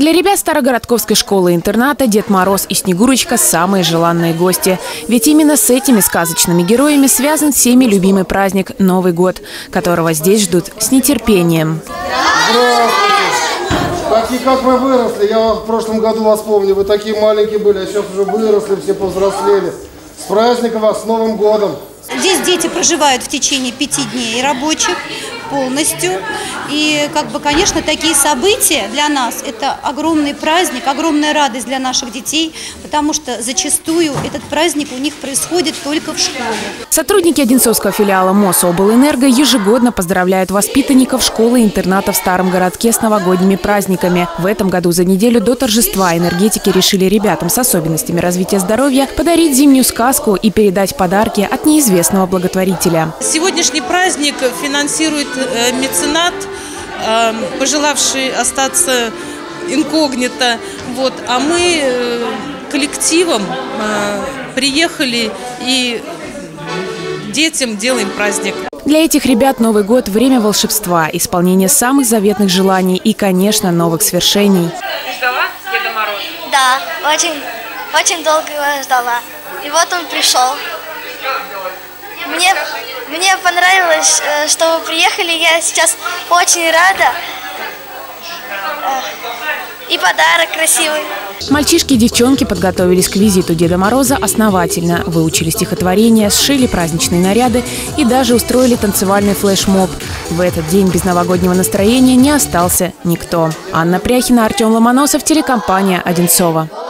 Для ребят Старогородковской школы-интерната Дед Мороз и Снегурочка – самые желанные гости. Ведь именно с этими сказочными героями связан всеми любимый праздник – Новый год, которого здесь ждут с нетерпением. Здравствуйте! Такие, как вы выросли. Я в прошлом году вас помню. Вы такие маленькие были, а сейчас уже выросли, все повзрослели. С праздником вас, с Новым годом! Здесь дети проживают в течение 5 дней рабочих полностью. И, конечно, такие события для нас – это огромный праздник, огромная радость для наших детей, потому что зачастую этот праздник у них происходит только в школе. Сотрудники Одинцовского филиала Мособлэнерго ежегодно поздравляют воспитанников школы-интерната в Старом городке с новогодними праздниками. В этом году за неделю до торжества энергетики решили ребятам с особенностями развития здоровья подарить зимнюю сказку и передать подарки от неизвестного благотворителя. Сегодняшний праздник финансирует меценат, пожелавший остаться инкогнито. А мы коллективом приехали и детям делаем праздник. Для этих ребят Новый год – время волшебства, исполнения самых заветных желаний и, конечно, новых свершений. Ты ждала Деда Мороза? Да, очень долго его ждала. И вот он пришел. Мне понравилось, что вы приехали. Я сейчас очень рада. И подарок красивый. Мальчишки и девчонки подготовились к визиту Деда Мороза основательно. Выучили стихотворения, сшили праздничные наряды и даже устроили танцевальный флешмоб. В этот день без новогоднего настроения не остался никто. Анна Пряхина, Артем Ломоносов, телекомпания «Одинцово».